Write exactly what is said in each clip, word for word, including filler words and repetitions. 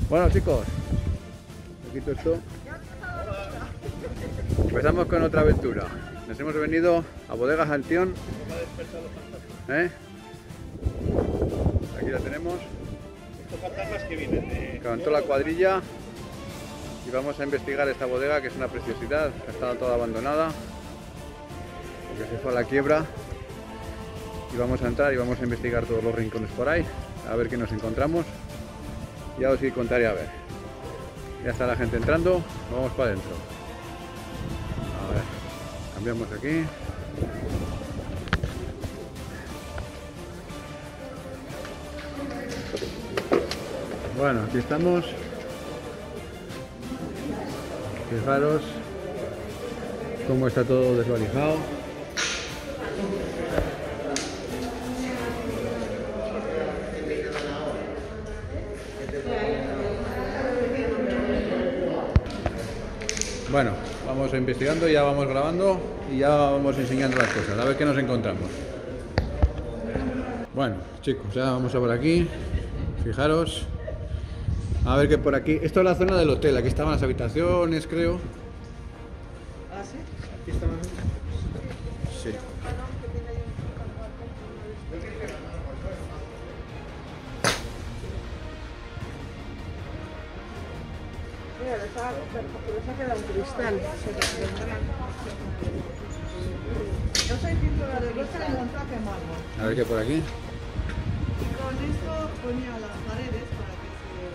Bueno, chicos, me quito esto. Empezamos con otra aventura. Nos hemos venido a Bodegas Antión. ¿Eh? Aquí la tenemos. Estos fantasmas que vienen de... Con toda la cuadrilla. Y vamos a investigar esta bodega, que es una preciosidad. Ha estado toda abandonada porque se fue a la quiebra. Y vamos a entrar y vamos a investigar todos los rincones por ahí, a ver qué nos encontramos. Ya os contaré a ver. Ya está la gente entrando, vamos para adentro. A ver, cambiamos aquí. Bueno, aquí estamos. Fijaros cómo está todo desvalijado. Bueno, vamos investigando, ya vamos grabando y ya vamos enseñando las cosas, a ver qué nos encontramos. Bueno, chicos, ya vamos a por aquí. Fijaros. A ver qué por aquí. Esto es la zona del hotel, aquí estaban las habitaciones, creo. ¿Ah, sí? Aquí estamos. Sí. Mira, les ha, les ha quedado un cristal. Yo soy pintora de vuelta y montaje mármol. A ver qué por aquí. Y con esto ponía las paredes para que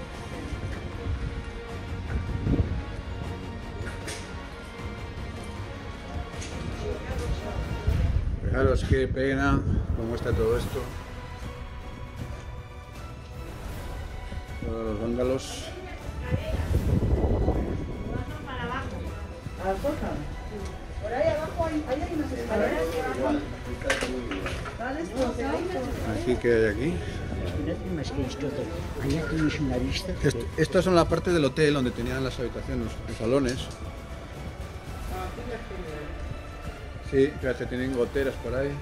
se... Fijaros qué pena cómo está todo esto. Todos los vándalos. ¿A la cosa? Por ahí abajo hay, ahí hay unas escaleras. ¿Están destrozados? Aquí que hay aquí. Más que esto, allá tienes una vista. Est estas son la parte del hotel donde tenían las habitaciones, los salones. Sí, fíjate, tienen goteras por ahí.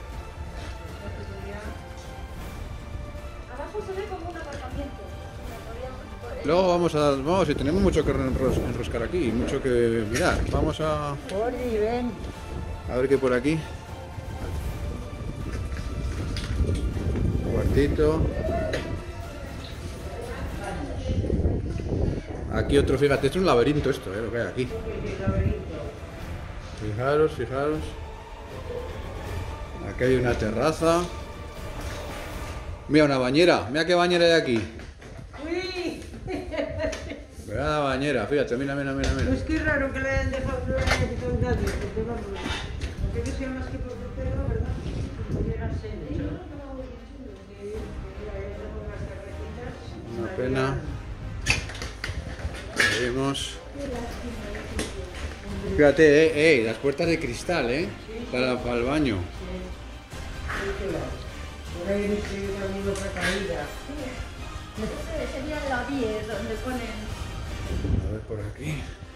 Abajo se ve como un aparcamiento. Luego vamos a... Vamos, y tenemos mucho que enros enroscar aquí, mucho que mirar. Vamos a... Oli, ven. A ver qué por aquí. Cuartito. Aquí otro, fíjate, esto es un laberinto esto, eh, lo que hay aquí. Fijaros, fijaros. Aquí hay una terraza. Mira, una bañera. Mira qué bañera hay aquí. ¡Uy! Mira la bañera, fíjate, mira, mira, mira, mira. Pues qué raro que le hayan dejado que le hayan quitado un daddy, porque vamos, porque que sea más que por portero, ¿verdad? Una pena. Seguimos. Fíjate, eh, eh, las puertas de cristal, eh, para, para el baño. Por ahí dice también otra caída. Ese sería la vía donde ponen... A ver por aquí.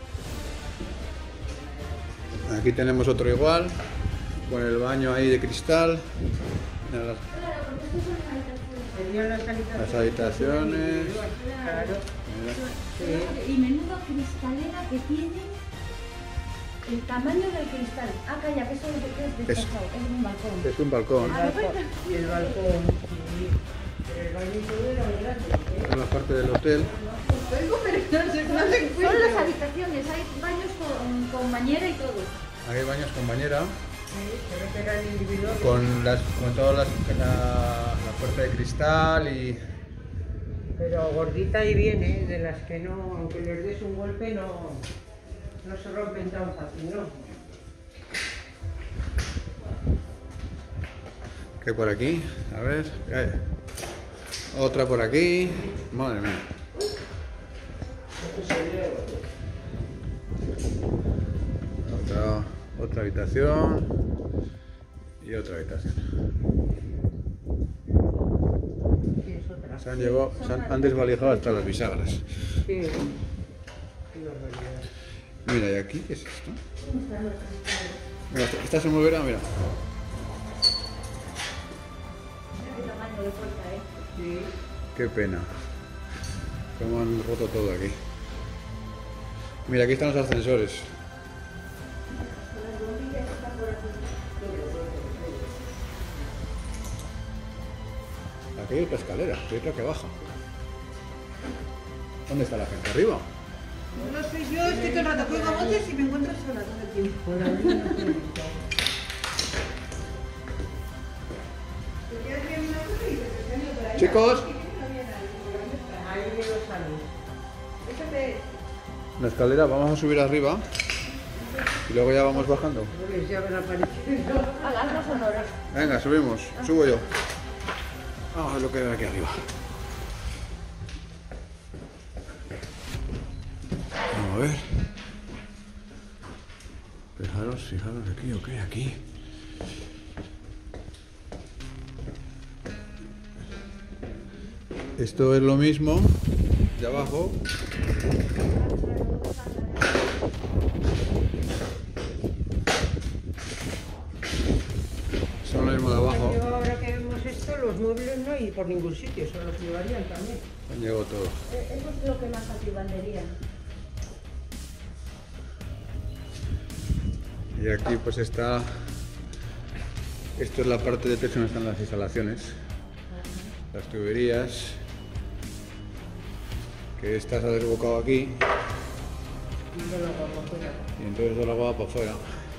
Aquí tenemos otro igual, con el baño ahí de cristal. Mira las, Serían las habitaciones. las habitaciones. Claro. Mira. Y menudo cristalera que tiene el tamaño del cristal. Ah, calla, que eso es, que es despejado, es un balcón. Es un balcón. El balcón. Y el balcón. Y el bañito era muy grande. Esta es la parte del hotel. Vengo, pero no sé cómo se Son encuentra. las habitaciones, hay baños con, con bañera y todo. Aquí hay baños con bañera, Sí, se ve que eran individuales. con, las, con todas las, la, la puerta de cristal y... Pero gordita y bien, ¿eh? De las que no, aunque les des un golpe, no, no se rompen tan fácil, ¿no? ¿Qué por aquí? A ver. eh, Otra por aquí. Madre mía. Otra, otra habitación. Y otra habitación. Sí, es otra. Se han llevado, se han, han desvalijado hasta las bisagras. Sí. Qué barbaridad. Mira, ¿y aquí qué es esto? Mira, esta- esta se moverá, mira. El tamaño de puerta, ¿eh? Sí. Qué pena. Como han roto todo aquí. Mira, aquí están los ascensores. Aquí hay otra escalera, hay otra que baja. ¿Dónde está la gente? ¿Arriba? No soy yo, es que todo el rato cuelgo motes y me encuentro sola todo el tiempo. Chicos, Ahí los saludos. la escalera, vamos a subir arriba y luego ya vamos bajando. Pues ya van apareciendo. Hagan los honores. Venga, subimos, subo yo. Vamos a ver lo que hay aquí arriba. Vamos a ver. Fijaros, fijaros aquí, ok, aquí. Esto es lo mismo de abajo. Son lo mismo de abajo. Yo ahora que vemos esto, los muebles no hay por ningún sitio, solo los llevarían también. Han llegado todo. Eh, Eso es lo que más fácil vendería. Y aquí pues está. Esto es la parte de techo donde están las instalaciones. Las tuberías. Que esta se ha desbocado aquí. Y entonces el agua va para afuera.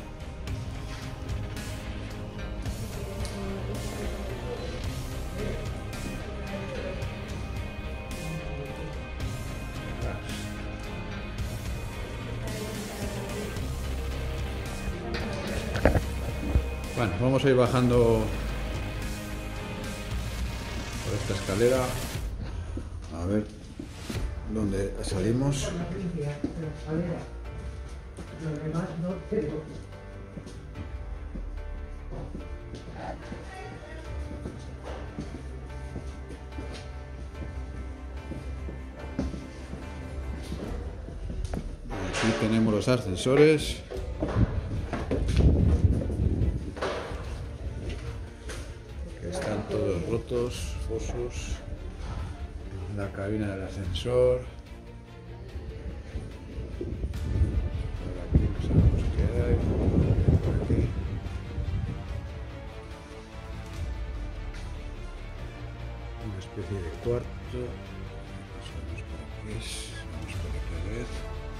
Bueno, vamos a ir bajando por esta escalera. A ver dónde salimos. Aquí tenemos los ascensores. Que están todos rotos, fosos. La cabina del ascensor. Por aquí no sabemos qué hay. Por aquí. Una especie de cuarto. No sabemos para qué es. Vamos por aquí a ver.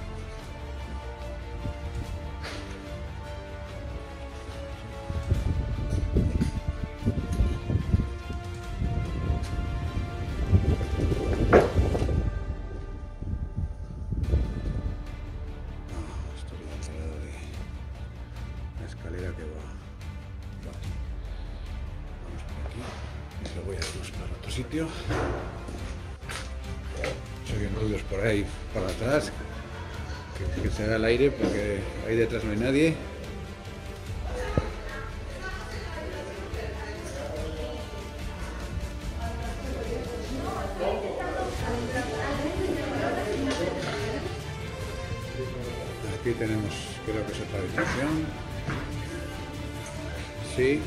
Escalera que va. Vale. Vamos por aquí. Y luego voy a buscar otro sitio. Se oyen ruidos por ahí para atrás. Que, que se haga el aire porque ahí detrás no hay nadie. Aquí tenemos, creo que es otra habitación. Sí.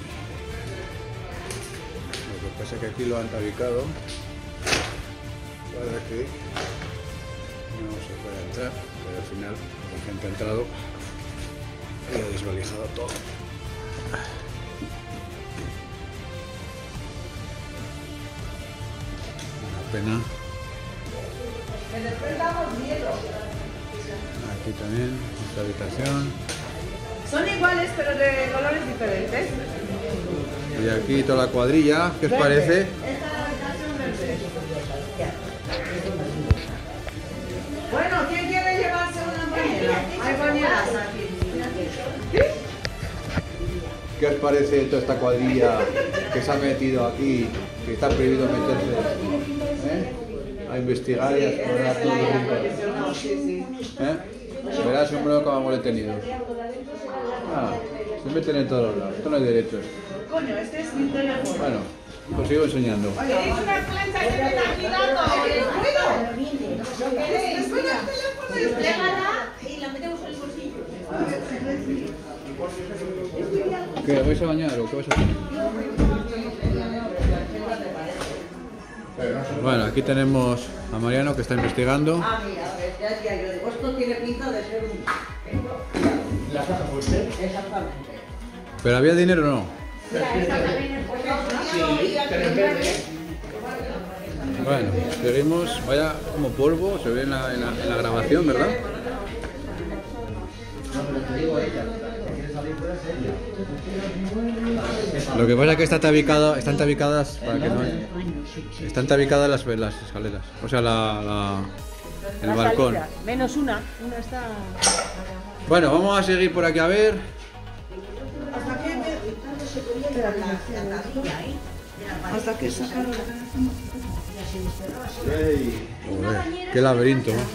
Lo que pasa es que aquí lo han tabicado para que no se pueda entrar, pero al final la gente ha entrado y ha desvalijado todo. Una pena. Aquí también, esta habitación. Son iguales, pero de colores diferentes. Y aquí toda la cuadrilla, ¿qué os parece? Bueno, ¿quién quiere llevarse una bañera? Hay bañeras aquí. ¿Qué os parece toda esta cuadrilla que se ha metido aquí, que está prohibido meterse ¿eh? a investigar y a explorar todo el ¿eh? Verás, hombre, cómo hemos detenido. Ah, se meten en todos lados, esto no hay derechos. Coño, este es mi teléfono. Bueno, os sigo enseñando. ¿Queréis una plancha que tenga aquí dando el ruido? ¿Lo queréis? Después del teléfono y desplégala y la metemos en el bolsillo. ¿Qué, vais a bañar o qué vais a hacer? Bueno, aquí tenemos a Mariano que está investigando. Ah, mira, ya decía yo, digo, esto tiene pinta de ser un... ¿La caja por usted? Exactamente. ¿Pero había dinero o no? Sí, pero en verde. Bueno, seguimos. Vaya como polvo, se ve en la, en la, en la grabación, ¿verdad? Lo que pasa es que está tabicado, están tabicadas para que no, están tabicadas las, las escaleras, o sea, la, la- el balcón. Menos una. Una está... Bueno, vamos a seguir por aquí a ver. Hasta que se ponía la tablilla ahí. Hasta que sacaron la Joder, qué laberinto, ¿no?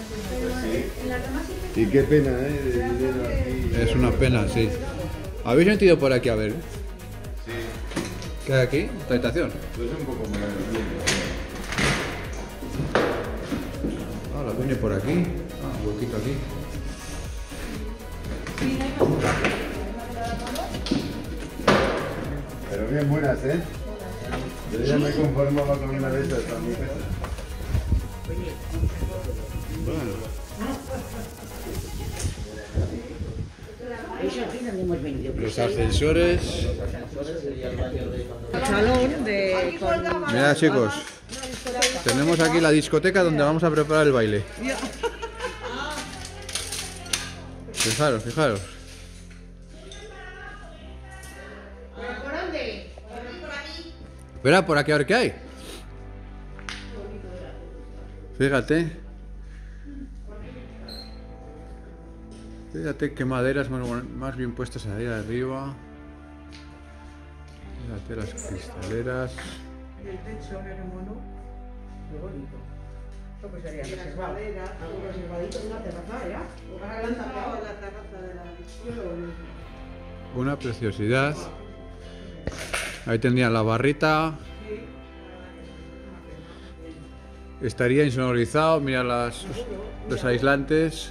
Y qué pena, ¿eh? De dinero aquí. Es una pena, sí. ¿Habéis metido por aquí a ver? Sí, ¿Qué hay aquí? ¿Esta habitación? pues un poco más. Ah, la viene por aquí. Ah, un huequito aquí. Pero bien buenas, ¿eh? Yo ya me conformaba con una de esas para mi casa. Eso aquí donde hemos venido. Los ascensores. salón de... Con... Mirad, chicos. Tenemos aquí la discoteca donde vamos a preparar el baile. Fijaros, fijaros. ¿Por dónde? Por aquí. Espera, por aquí a ver qué hay. Fíjate. Fíjate qué maderas más, más bien puestas ahí arriba. Fíjate las cristaleras. Y el techo, que era mono. Qué bonito. Esto pues sería reservado. Algo reservadito, una terraza, ¿era? Ahora la han tapado la terraza de la... Una preciosidad. Ahí tendrían la barrita. Estaría insonorizado. Mira las, los aislantes.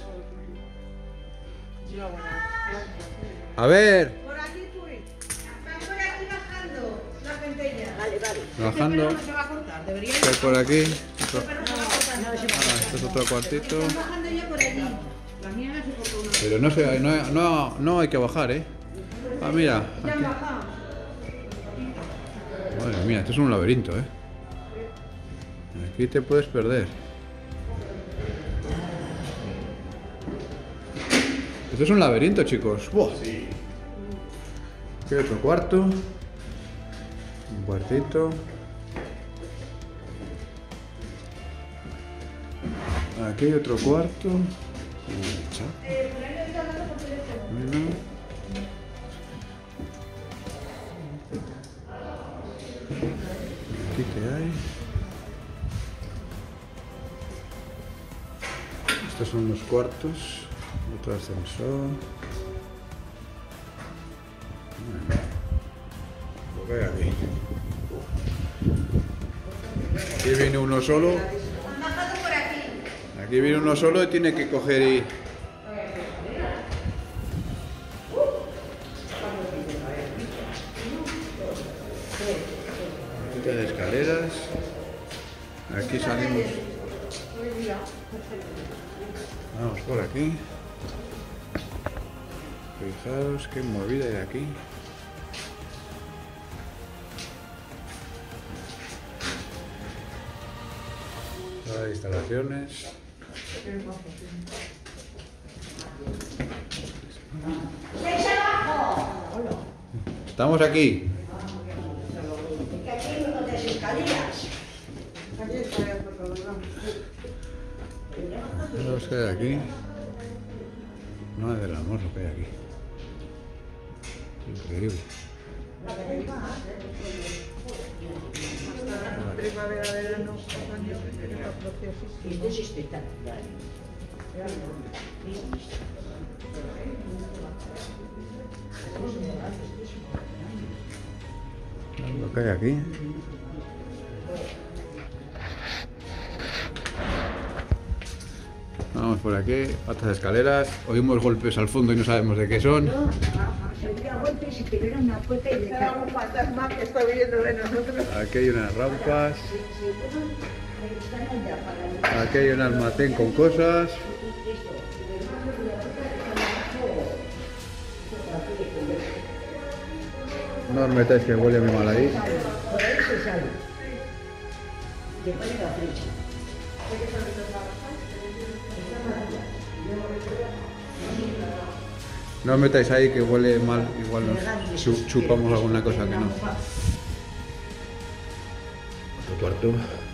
A ver. Por aquí fui. Están por aquí bajando la centella. Vale, vale. Bajando. No se va a cortar, debería ir. Estoy por aquí. Otro- Pero no se va a cortar. ah, esto es otro cuartito. Están bajando ya por allí. La mía no se cortó una. Pero no, se, no, no, no hay que bajar, ¿eh? Ah, mira. Ya han Aquí. bajado. Madre mía, esto es un laberinto, ¿eh? Aquí te puedes perder. Esto es un laberinto, chicos. ¡Buah! Aquí hay otro cuarto. Un cuartito. Aquí hay otro cuarto. Bueno. Aquí qué hay. Estos son los cuartos. Otro ascensor. Bueno, lo que hay aquí. Aquí viene uno solo. Aquí viene uno solo y tiene que coger y... de escaleras. Aquí salimos. Vamos por aquí. Fijaos qué movida hay aquí. Las instalaciones. Estamos aquí. Lo que hay aquí. Madre del amor, lo que hay aquí. Increíble. Primavera, verano, otoño, era preciosísimo. Este es espectacular. Lo que hay aquí. Vamos por aquí, otras escaleras. Oímos golpes al fondo y no sabemos de qué son. salía a golpes y que era una puerta y le Era un fantasma que está viendo de nosotros. Aquí hay unas rampas. Aquí hay un almacén con cosas. No os metáis que huele muy mal ahí. Por ahí se sale. Te pone la flecha. No os metáis ahí que huele mal. Igual nos chu- chupamos alguna cosa que no. Otro cuarto.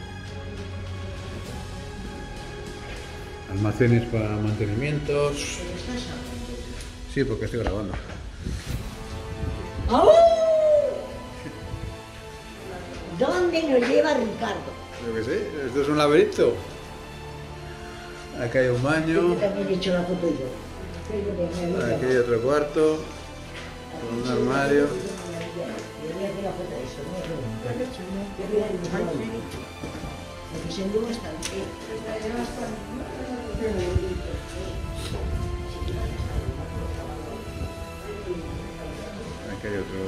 Almacenes para mantenimientos. Sí, porque estoy grabando. ¡Au! ¿Dónde nos lleva Ricardo? Yo que sé, esto es un laberinto. Aquí hay un baño. Yo también he hecho la foto yo. Aquí hay otro cuarto. Con un armario. Yo voy a hacer la foto de eso, ¿no? Yo voy a dibujar la foto. Lo que se lleva bastante. Aquí hay otro.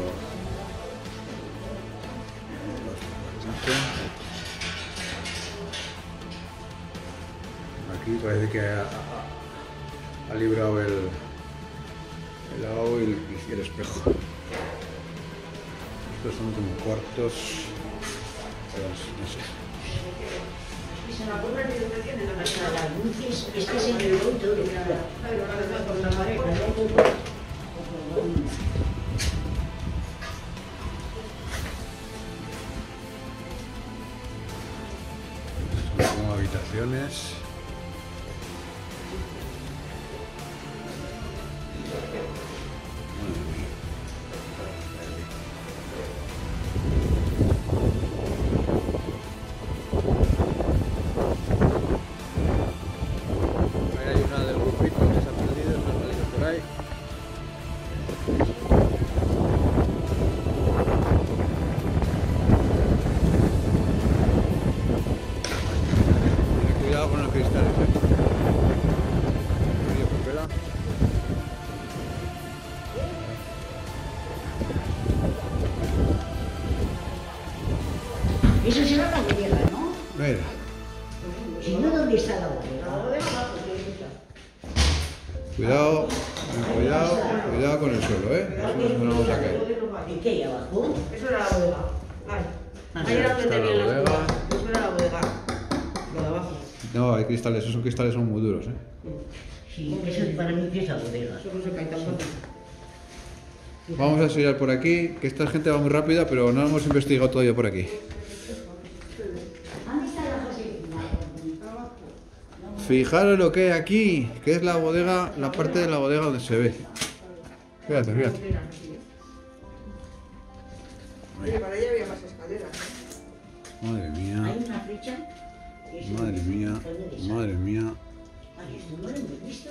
Aquí parece que ha, ha, ha librado el, el agua y el, y el espejo. Estos son como cuartos. Pero no sé. Las luces, este se me dio todo. Son como habitaciones. Ahí hay una del grupito que se ha perdido, se ha salido por ahí. Ten cuidado con los cristales, ¿eh? Medio papela. Eso será la bodega, ¿no? Mira, Si no, ¿dónde está la bodega? cuidado, cuidado, cuidado con el suelo, ¿eh? Eso no se nos vamos a caer. ¿Y qué hay abajo? Eso era la bodega. Vale. Ahí era donde Está la tenían las bodega. cosas. Eso era la bodega. Lo de abajo. No, hay cristales, esos cristales son muy duros, ¿eh? Sí, eso para mí que es la bodega. Eso no se cae tan fácil. Vamos a seguir por aquí, que esta gente va muy rápida, pero no hemos investigado todavía por aquí. ¿Dónde está la José? Fijaros lo que hay aquí, que es la bodega, la parte de la bodega donde se ve. Fíjate, fíjate. Oye, para allá había más escaleras. ¿eh? Madre mía, ¿Hay una flecha? Eso- madre mía, madre mía. Ay, esto no lo hemos visto.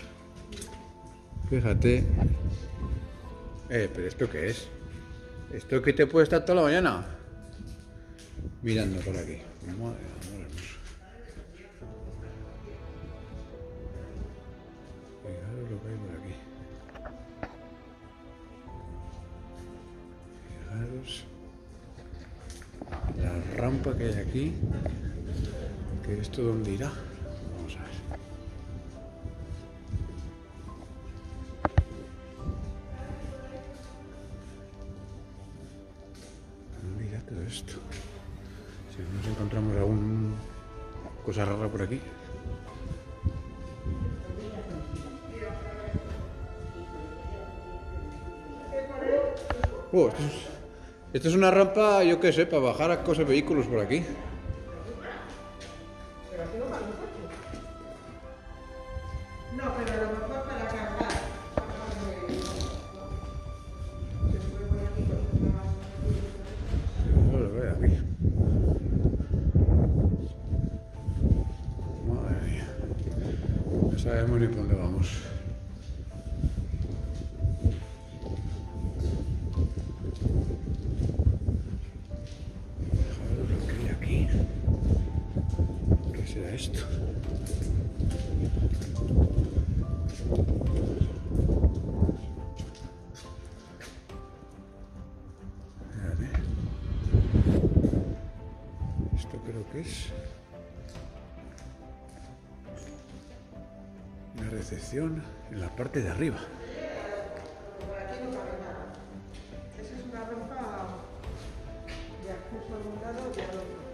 Fíjate. Eh, pero ¿esto qué es? ¿Esto que te puede estar toda la mañana? Mirando por aquí. Madre, amor hermoso. Fijaros lo que hay por aquí. Fijaros la rampa que hay aquí. ¿Que esto dónde irá? Vamos a ver. ¿Dónde irá todo esto? Si nos encontramos alguna cosa rara por aquí. Oh, esto, es, esto es una rampa, yo qué sé, para bajar a cosas, vehículos por aquí. No, pero a lo mejor para cargar. No lo veo aquí. Madre mía. No sabemos ni por dónde vamos. Fijaros lo que hay aquí. ¿Qué será esto? que es la recepción en la parte de arriba. Por aquí no cabe nada. Esa es una rampa de acceso a un lado y al otro.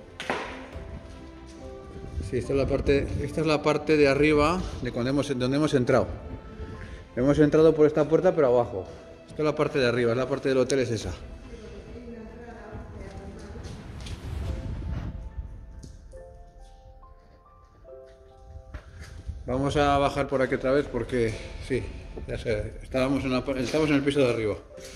Sí, esta es la parte, esta es la parte de arriba de cuando hemos, donde hemos entrado. Hemos entrado por esta puerta, pero abajo. Esta es la parte de arriba, es la parte del hotel, es esa. Vamos a bajar por aquí otra vez porque, sí, ya sé, estábamos en, la, estábamos en el piso de arriba.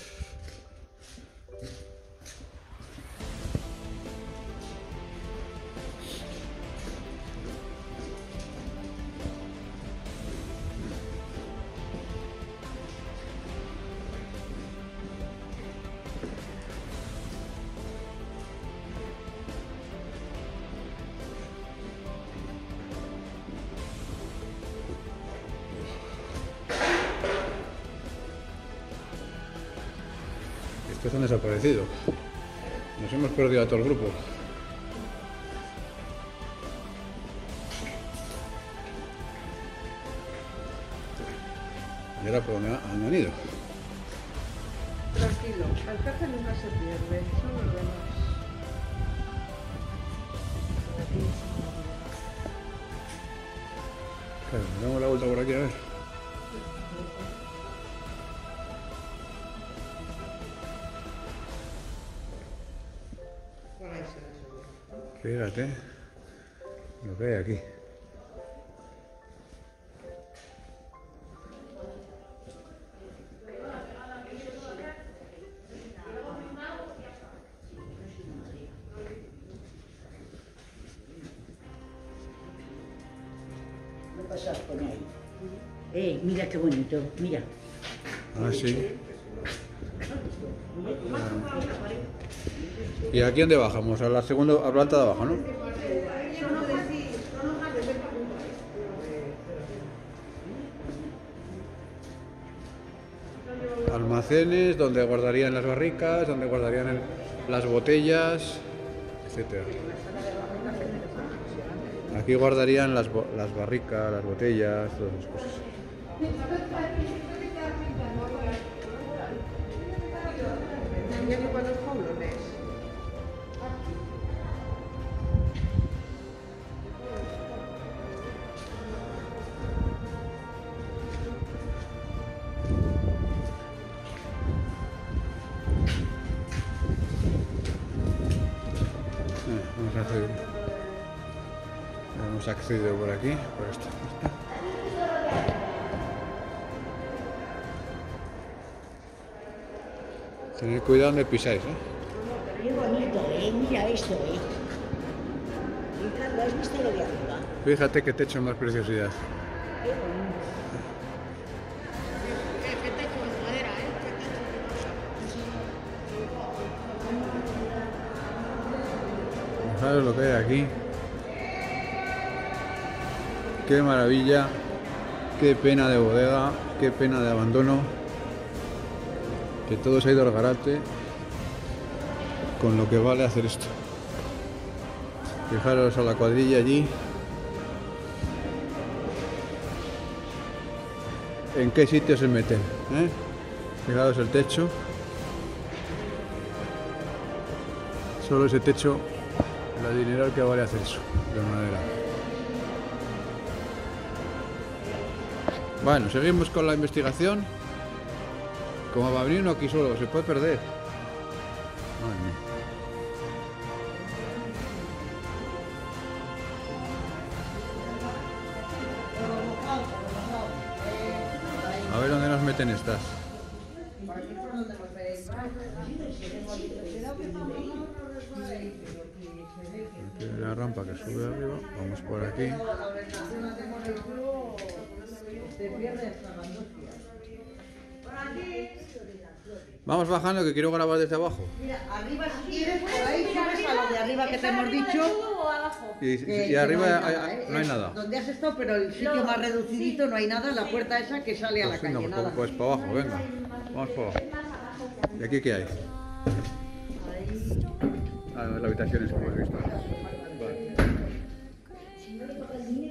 Estos han desaparecido. Nos hemos perdido a todo el grupo. ¿Y ahora por dónde han ido? Tranquilo, el jefe nunca se pierde, son los demás. Claro, damos la vuelta por aquí a ver. Por ahí se les oye. Fíjate lo que hay aquí. No pasas por ahí. Eh, mira qué bonito, mira. Ah, sí. ¿Y aquí dónde bajamos? A la segunda, a la planta de abajo, ¿no? Almacenes donde guardarían las barricas, donde guardarían el- las botellas, etcétera. Aquí guardarían las, bo- las barricas, las botellas, todas esas cosas. Ya que para los jaulones. Eh, Vamos a hacer. Hemos accedido por aquí, por esta puerta. Tened cuidado donde pisáis, ¿eh? Qué bonito, eh, mira esto, eh. Ricardo, ¿has visto lo de arriba? Fíjate qué techo más preciosidad. Qué bonito. Qué techo de madera, ¿eh? Qué techo de Fijaros lo que hay aquí. Qué maravilla, qué pena de bodega, qué pena de abandono. Que todo se ha ido al garate con lo que vale hacer esto. Fijaros a la cuadrilla allí. ¿En qué sitio se meten? ¿Eh? Fijaros el techo. Solo ese techo, la dinero que vale hacer eso, de madera. Bueno, seguimos con la investigación. Como va a venir uno aquí solo, se puede perder. Madre mía. A ver dónde nos meten estas. Aquí hay una rampa que sube arriba. Vamos por aquí. Vamos bajando que quiero grabar desde abajo. Mira, arriba si quieres, por ahí subes a lo de arriba que te hemos dicho. Y, que- y que arriba no hay hay- nada, hay- ¿eh? no hay Es nada. Donde has estado, pero el sitio más reducidito no hay nada, la puerta esa que sale a la Pues, calle, venga, nada. pues, pues para abajo, venga. Vamos para abajo. ¿Y aquí qué hay? Ah, no, es la habitación esa que hemos visto. Vale.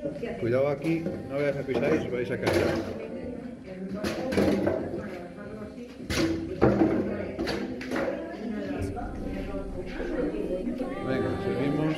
Cuidado aquí, no veáis a pisáis, vais a caer. Venga, seguimos.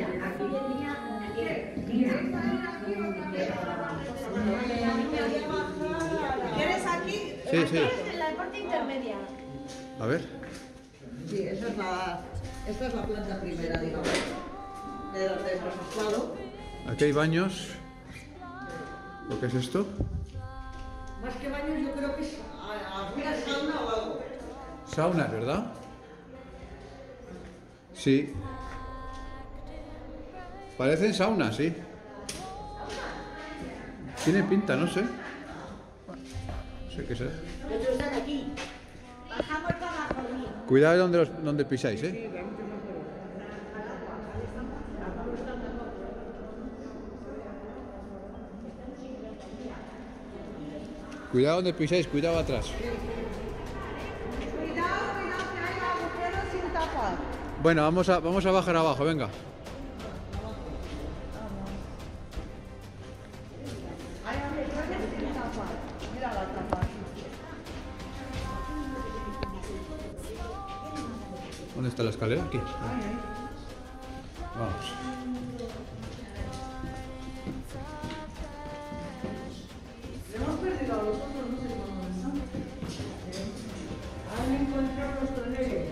¿Quieres aquí? Sí, sí. En la parte intermedia. A ver. Sí, esa es la, esta es la planta primera, digamos, de donde hemos estado. Aquí hay baños. ¿Lo que es esto? Más que baños, yo creo que es alguna sauna o algo. Sauna, ¿verdad? Sí. Parecen saunas, sí. Tiene pinta, no sé. No sé qué es. Otros están aquí. Bajamos para abajo, mío. Cuidado donde, los- donde pisáis, ¿eh? Cuidado donde pisáis, cuidado atrás. Cuidado, cuidado, que hay agujeros sin tapar. Bueno, vamos a, vamos a bajar abajo, venga. Hay agujeros sin tapar. Mira la tapa. ¿Dónde está la escalera? Aquí. Vamos. Hemos perdido a los otros, no sé cómo están. Han encontrado los toneles.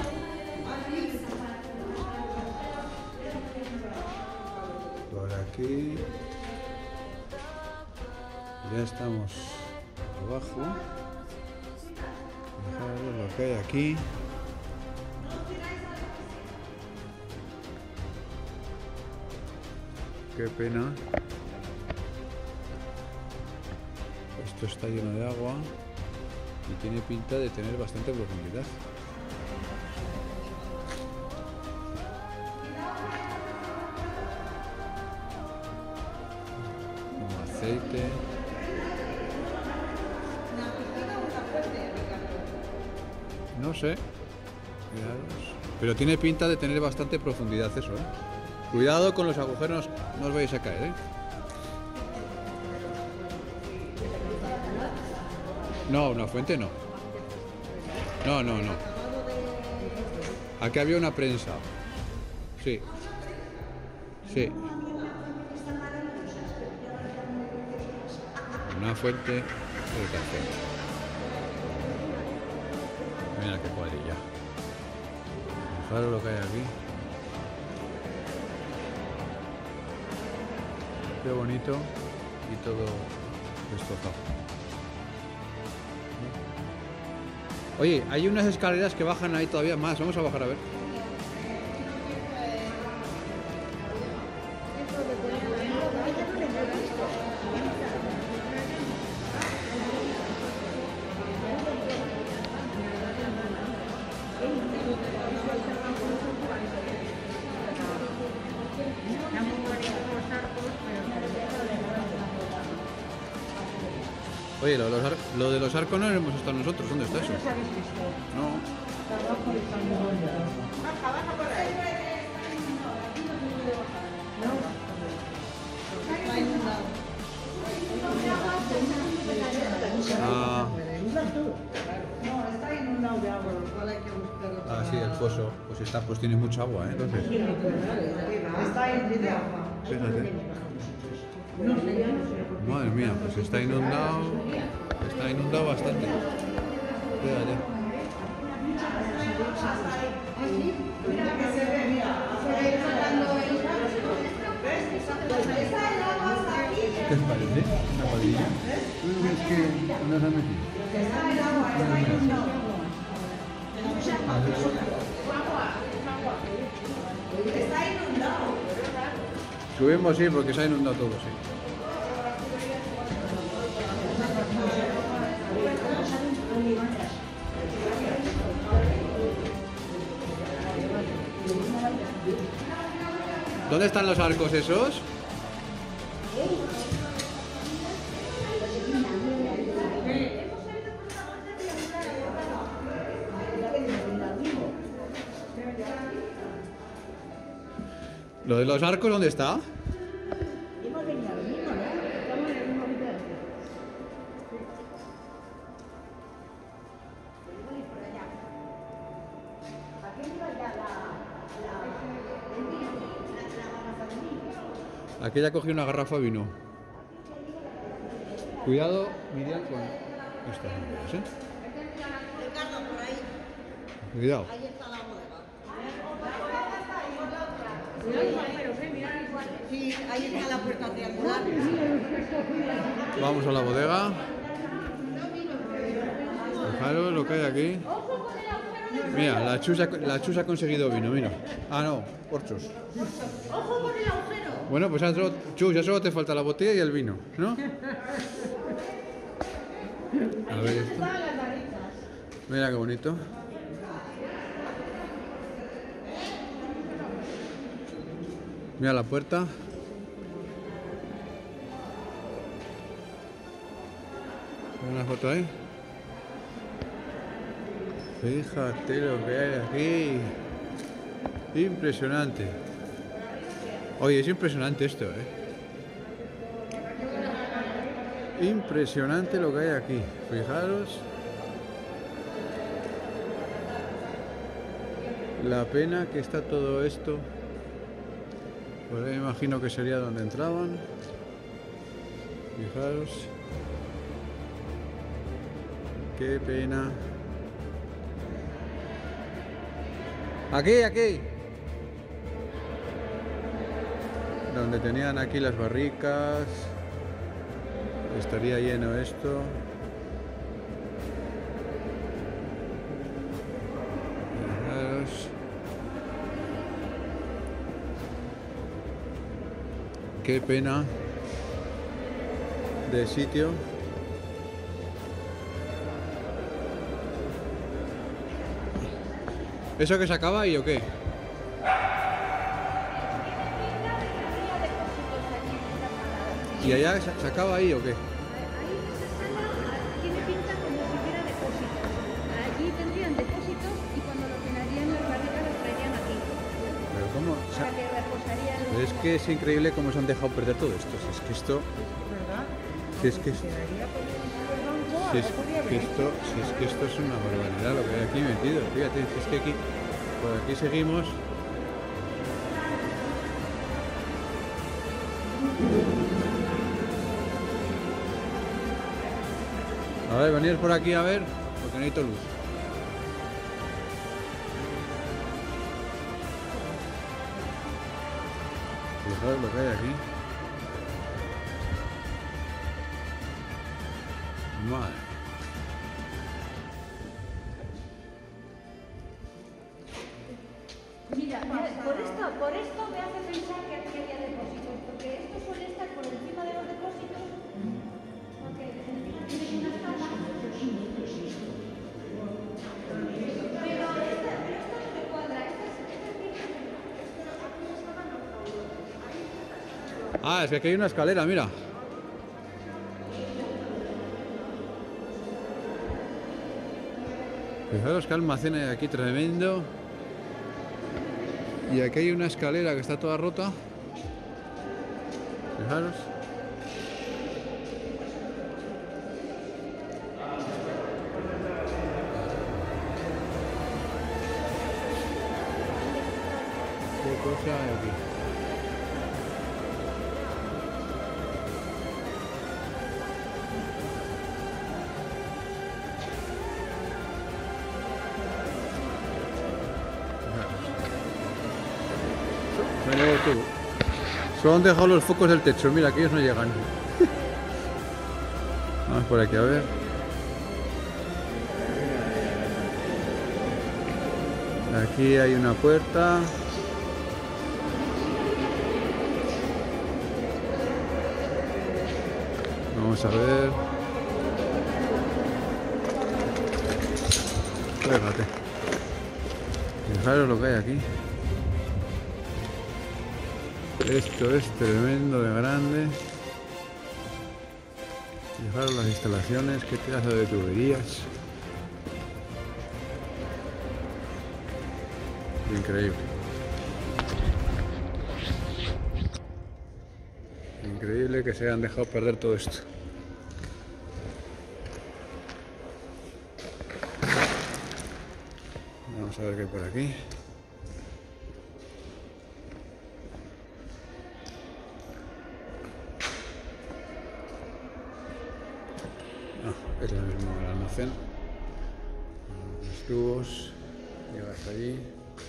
Por aquí. Ya estamos abajo. Fijaros lo que hay aquí. Qué pena. Esto está lleno de agua y tiene pinta de tener bastante profundidad. Como aceite. No sé. Miraros. Pero tiene pinta de tener bastante profundidad eso, ¿eh? Cuidado con los agujeros, no os vais a caer, ¿eh? No, una fuente no. No, no, no. Aquí había una prensa. Sí. Sí. Una fuente de café. Mira qué cuadrilla. Fijaros lo que hay aquí. Qué bonito y todo destrozado. Oye, hay unas escaleras que bajan ahí todavía más. Vamos a bajar a ver. Oye, lo de, los ar- lo de los arcos no hemos estado nosotros. ¿Dónde está eso? No. Baja, baja por ahí. Ah, No, está inundado de agua, lo cual hay que buscarlo. ah, sí, el pozo. Pues está, pues tiene mucha agua, ¿eh? Entonces, Está inundado de agua. fíjate. No sé, ya no sé. Madre mía, pues está inundado. Está inundado bastante. Fíjate. Mira que se ve, mira. Se ve sacando el... ¿Ves? Está el agua hasta aquí. ¿Qué os parece? Una cuadrilla. ¿Tú ves que no se ha metido? Está el agua, está inundado. Está inundado. Subimos, sí, porque se ha inundado todo, sí. ¿Dónde están los arcos esos? ¿Lo de los arcos dónde está? Hemos venido Aquí ya cogí una garrafa de vino. Cuidado, Miriam, con estas mujeres, ¿eh? Ricardo, por ahí. Cuidado. Ahí está la bodega. Sí, ahí está la puerta triangular. Vamos a la bodega. Fijaros lo que hay aquí. Mira, la Chus, ha, la Chus ha conseguido vino, mira. Ah, no, corchos. ¡Ojo con el agujero! Bueno, pues ya solo, Chus, ya solo te falta la botella y el vino, ¿no? A ver esto. Mira qué bonito. Mira la puerta. Una foto ahí. Fíjate lo que hay aquí. Impresionante. Oye, es impresionante esto, ¿eh? Impresionante lo que hay aquí. Fijaros. La pena que está todo esto. Por ahí me imagino que sería donde entraban. Fijaros. Qué pena. Aquí, aquí. Donde tenían aquí las barricas. Estaría lleno esto. Fijaros. Qué pena de sitio. ¿Eso que se acaba ahí o qué? ¿Y allá se, se acaba ahí o qué? Ahí esa sala tiene pinta como si hubiera depósitos. Allí tendrían depósitos y cuando lo llenarían las barricas los traerían aquí. Pero cómo, o sea, Para que reposarían los... es que es increíble cómo se han dejado perder todo esto. Si es que esto, ¿Verdad? si es que, si es que esto, si es que esto es una barbaridad lo que hay aquí metido. Fíjate, si es que aquí, por aquí seguimos. A ver, venid por aquí a ver, porque necesito luz. Fijaos lo que hay aquí. Madre. Mira, mira, por esto, por esto me hace pensar que aquí había depósitos, porque esto suele estar por encima de los depósitos. Porque encima tiene una sala. Pero esta, pero esta no me cuadra, esta es, esta es Ah, es que aquí hay una escalera, mira. Fijaros que almacén hay aquí tremendo. Y aquí hay una escalera que está toda rota. Fijaros. ¿Qué cosa hay aquí? Me llevo todo. Solo han dejado los focos del techo, mira que ellos no llegan. Vamos por aquí a ver. Aquí hay una puerta. Vamos a ver. Fíjate. Fijaros lo que hay aquí. Esto es tremendo de grande. Fijaros las instalaciones, qué pedazo de tuberías. Increíble. Increíble que se hayan dejado perder todo esto. Vamos a ver qué hay por aquí. imagen. Los tubos, llegas allí.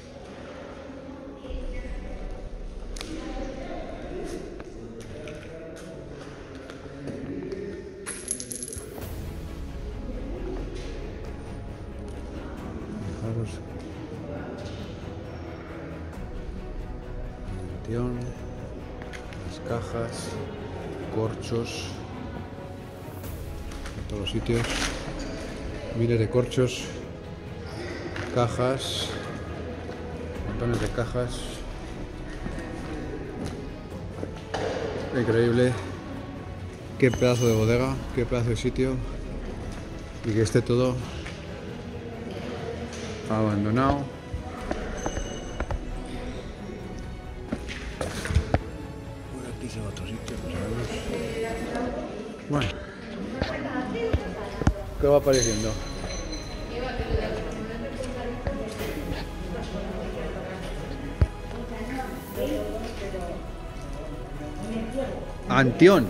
Fijaros. Atención. Las cajas, corchos, en todos los sitios, miles de corchos, cajas, montones de cajas. Increíble, qué pedazo de bodega, qué pedazo de sitio, y que esté todo abandonado. A otro sitio, pues a ver. Bueno, ¿qué va apareciendo? Antión.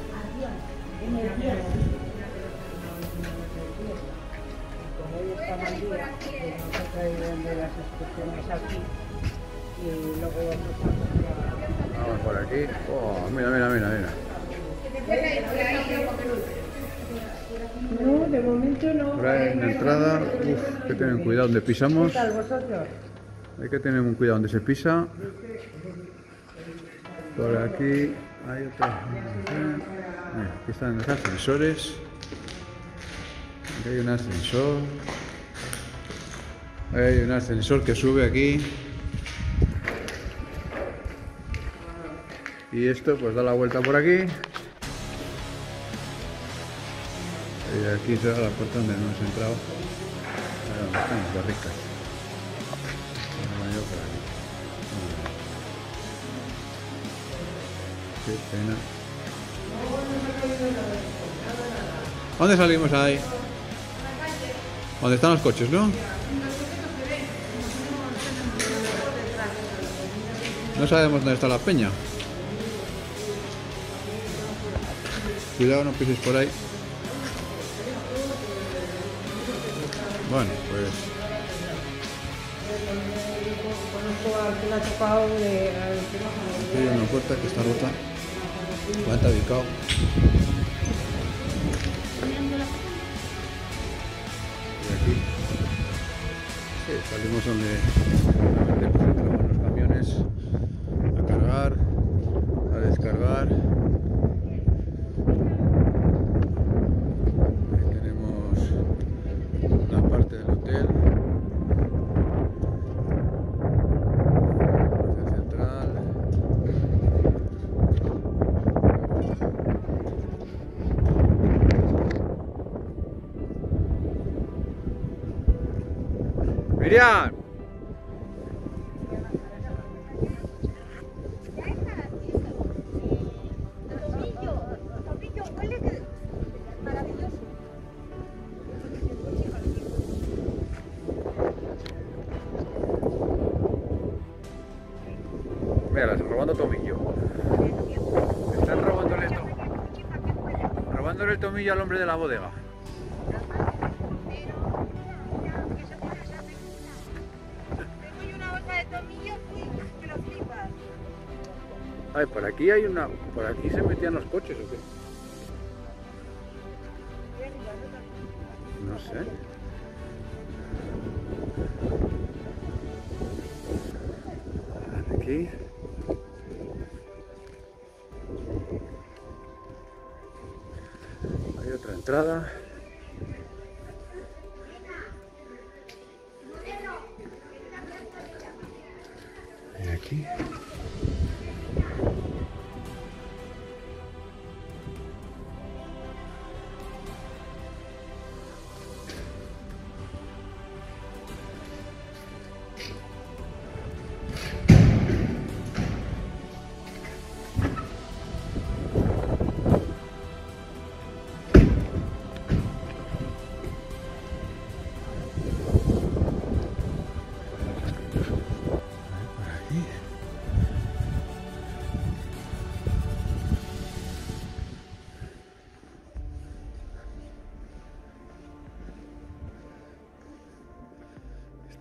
Como hoy está mal día, pues nos ha traído de las excursiones aquí y luego vamos a... Vamos por aquí. Oh, mira, mira, mira, mira. No, de momento no. Por ahí en la entrada, uf, hay que tener cuidado donde pisamos. ¿Qué tal vosotros? Hay que tener un cuidado donde se pisa. Por aquí hay otra. Mira, aquí están los ascensores. Aquí hay un ascensor. Hay un ascensor que sube aquí. Y esto pues da la vuelta por aquí. Y aquí será la puerta donde no hemos entrado. Ahí donde están las barricas. Ahora yo por aquí. Qué pena. ¿Dónde salimos ahí? ¿Dónde están los coches, no? No sabemos dónde está la peña. Cuidado, no pises por ahí. Bueno, pues... Aquí hay una puerta que está rota. Cuánta ubicado. Y aquí sí, salimos donde depositamos los camiones a cargar, a descargar. Ahí tenemos la parte del hotel. Miriam. Mira, están robando tomillo. Están robándole, to robándole el tomillo al hombre de la bodega. Ay, por aquí hay una... ¿Por aquí se metían los coches o qué? No sé. Aquí. Hay otra entrada. Y aquí.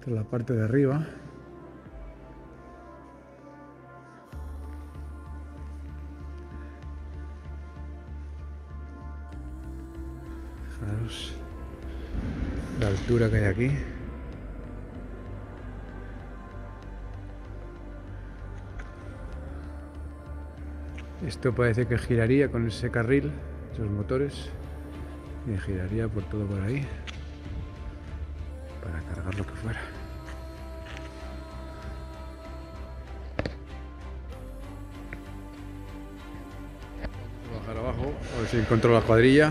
Esta es la parte de arriba. Fijaros la altura que hay aquí. Esto parece que giraría con ese carril, esos motores, y giraría por todo por ahí para cargar lo que fuera. Vamos a bajar abajo, a ver si encuentro la cuadrilla.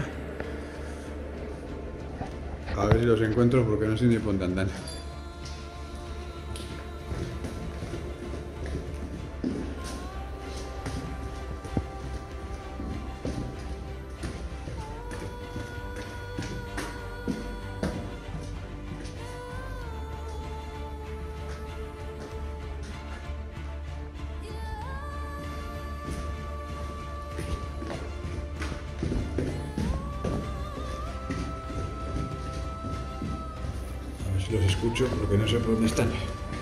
A ver si los encuentro porque no sé ni por dónde andan. Los escucho porque no sé por dónde están.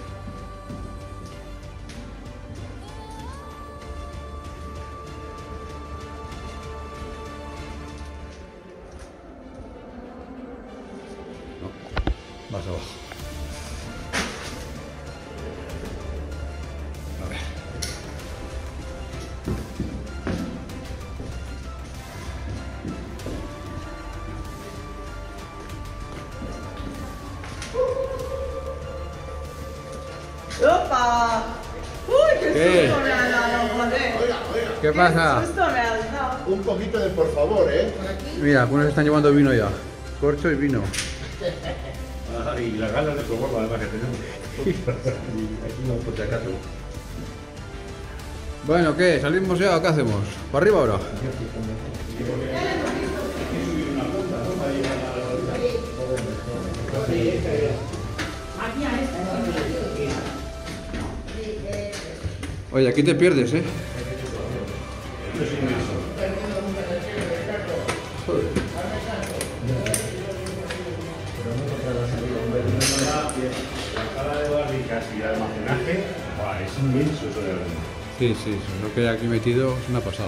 No, más abajo. A ver. ¡Opa! ¡Uy, qué, ¿Qué? susto me ha dado, joder! Oiga, oiga. ¿Qué pasa? ¡Qué susto me has dado! Un poquito de por favor, ¿eh? Mira, algunos están llevando vino ya. Corcho y vino. Ah, y las ganas de probarlo además que tenemos. Aquí no, por si acaso. Bueno, ¿qué? ¿Salimos ya o qué hacemos? ¿Para arriba ahora? Oye, aquí te pierdes, ¿eh? La sala de barricas y de almacenaje, buah, es inmenso eso de verdad. Sí, sí, lo que hay aquí metido es una pasada.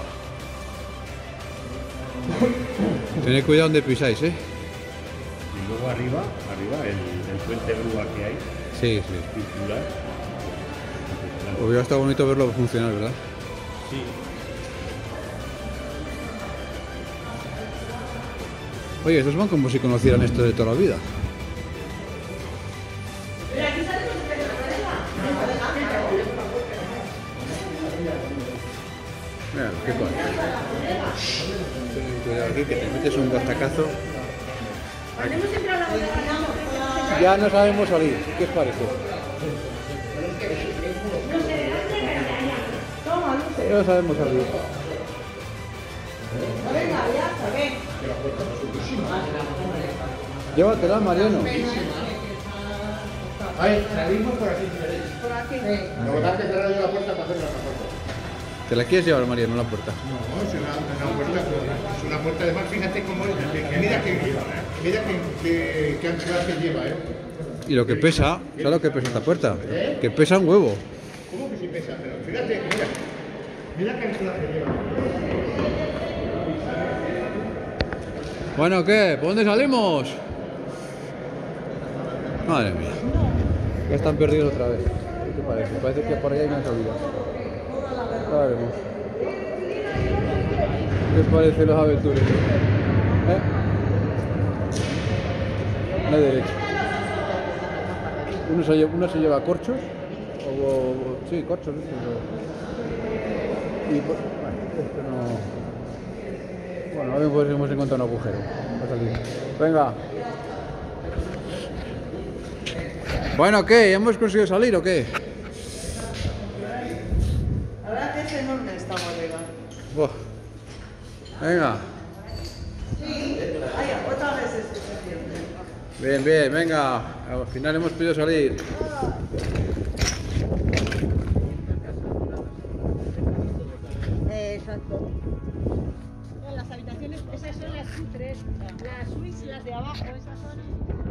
Tened cuidado donde pisáis, ¿eh? Y luego arriba, arriba, el, el puente grúa que hay, Sí, sí. circular. Hubiera estado bonito verlo funcionar, ¿verdad? Sí. Oye, estos van como si conocieran esto de toda la vida. Mira, qué cosa. Ten cuidado aquí que te metes un bastacazo. Ya no sabemos salir. ¿Qué os parece? Ya no sabemos salir. Venga, ya está, ven. Llévatela, Mariano. A ver, salimos por aquí si queréis. Por aquí. Lo que pasa es que cerrar yo la puerta para hacer la puerta. ¿Te la quieres llevar, Mariano, la puerta? No, es una, una puerta, es una puerta además, fíjate cómo es, que, que mira que, mira que, que, que anclaje lleva, ¿eh? Y lo que pesa, ¿sabes lo que pesa esta puerta? Que pesa un huevo. ¿Cómo que sí pesa? Pero fíjate, mira, mira que anclaje lleva. Bueno, ¿qué? ¿Por dónde salimos? Madre mía. Ya están perdidos otra vez. ¿Qué te parece? Parece que por ahí hay una salida. Ahora veremos. ¿Qué os parece los aventureros? ¿Eh? No hay derecho. Uno se lleva, uno se lleva corchos. O, o- sí, corchos. Estos, o- y pues, bueno, esto no... Bueno, a ver pues hemos encontrado un agujero. Va a salir. Venga. Bueno, ¿qué? ¿Hemos conseguido salir o qué? La verdad que es enorme esta bodega. Buah. Venga. Vaya, otra vez es suficiente. Bien, bien, venga. Al final hemos podido salir. Exacto. Las habitaciones, esas son las cutres, las suites, las de abajo, esas son...